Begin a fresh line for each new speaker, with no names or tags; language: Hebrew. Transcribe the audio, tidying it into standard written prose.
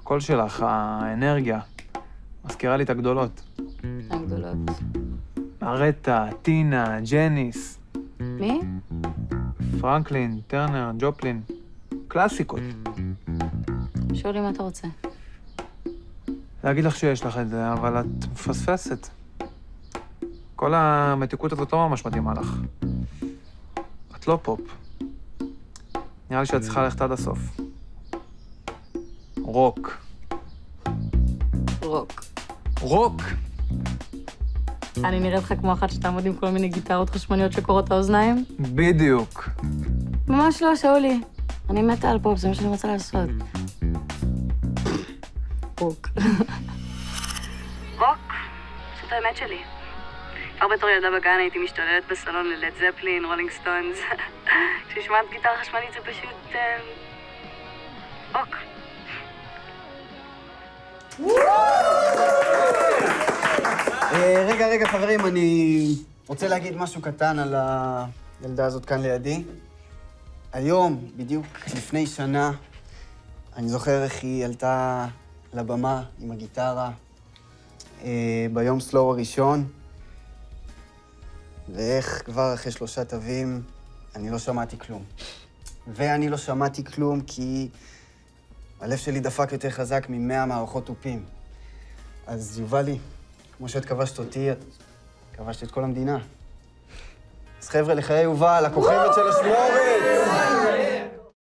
הקול שלך, האנרגיה, מזכירה לי את הגדולות.
הגדולות.
ארטה, טינה, ג'ניס.
מי?
פרנקלין, טרנר, ג'ופלין. קלאסיקות.
שאולי, מה אתה רוצה?
להגיד לך שיש לך את זה, אבל את מפספסת. כל המתיקות הזאת לא ממש מתאימה לך. את לא פופ. נראה לי שאת צריכה ללכת עד הסוף. רוק.
רוק.
רוק!
אני נראית לך כמו אחת שתעמוד עם כל מיני גיטרות חשמניות שקורות את האוזניים?
בדיוק.
ממש לא, שאולי. אני מתה על פופ, זה מה שאני רוצה לעשות. רוק. רוק, זאת האמת שלי. כבר בתור ילדה בגן הייתי משתוללת בסלון ללד זפלין, רולינג סטונס. כששמעת גיטרה חשמלית זה פשוט... רוק.
רגע, חברים, אני רוצה להגיד משהו קטן על הילדה הזאת כאן לידי. היום, בדיוק לפני שנה, אני זוכר איך היא עלתה לבמה עם הגיטרה ביום סלואו הראשון, ואיך כבר אחרי 3 תווים אני לא שמעתי כלום. ואני לא שמעתי כלום כי הלב שלי דפק יותר חזק מ100 מערכות תופים. אז יובלי, כמו שאת כבשת אותי, את כבשת את כל המדינה. אז חבר'ה, לחיי יובל, הכוכבת של השמורת!